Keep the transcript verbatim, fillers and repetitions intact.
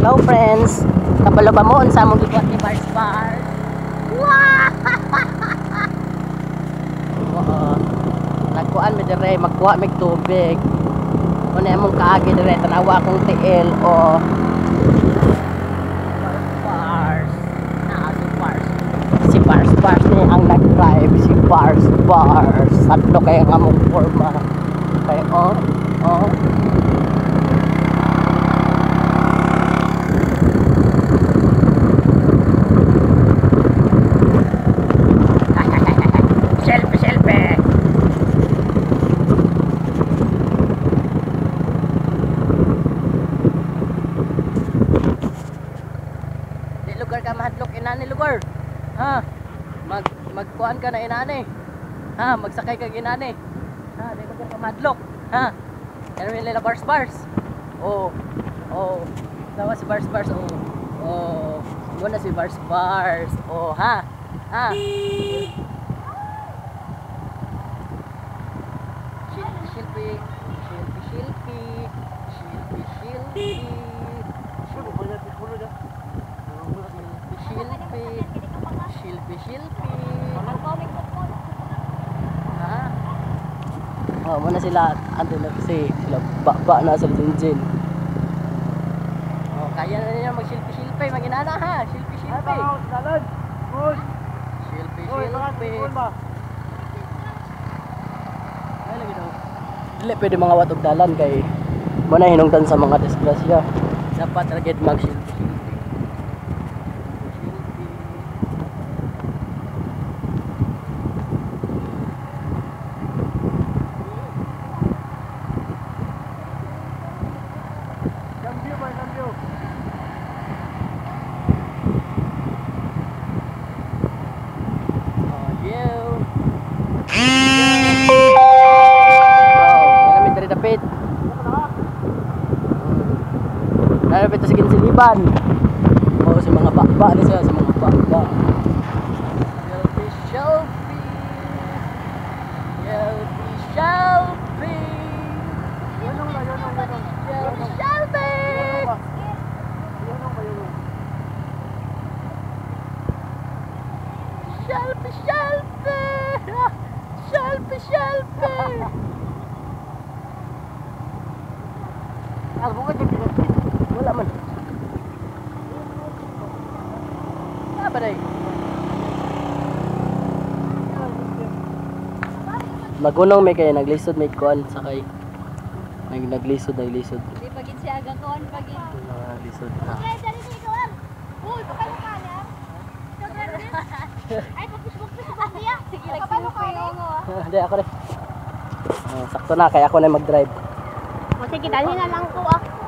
Hello friends, kabalo ba mo unsa mong gibuhat ni Bars Bar? Wow! Oo. Nagkuan mi dire, magkuha mig tubig. Una among kaagi dire tanawa akong tiil o Bars. Na si Bars. Si Bars Bars ni ang nag-drive, si Bars Bars. Sadto kay ang among forma. Kay oh, oh. Lugar ka mahadlok inani lugar. Ha? Mag magkuan ka na inani. Ha, magsakay ka inani. Ha, di lugar ka mahadlok. Ha? Ano nila Bars Bars? Oh. Oh. Tawa si Bars Bars. Oh. Oh. Muna si Bars Bars. Oh, ha. Ha. Shilpi shilpi. Shilpi shilpi. Shilpi shilpi. Shilpi, shilpi, shilpi. Ha? Oh, muna sila ando na kasi sila baba na sa Jinjin. Oh, kaya na niya mag shilpi, shilpi, maginana ha. Shilpi, shilpi. Shilpi, shilpi. Ay lagi daw. Dili pwede mga watog dalan kay muna hinungdan sa mga disgrasya. Dapat ragid mag shilpi. Narapit sa Ginsiliban. O sa mga bakba na siya, sa mga bakba. Shelby, Shelby. Shelby, Shelby. Yanong na, yanong, yanong. Shelby, Shelby. Yanong ba, yanong? Shelby, Shelby. Shelby, Shelby. Alam mo ka dyan, wala man. Apa day? Magunong may kaya naglisod may kuan sakay. Nag naglisod naglisod. Di pagin siya aga kuan pagin. Naglisod na. Okay, dali dito lang. Uy, pakalo ka niya. Ay, pagpusbog-pusbog niya. Sige, pakalo ka niya. Hindi ako rin. Sakto na kaya ako na mag-drive. O sige, dali na lang ko ah.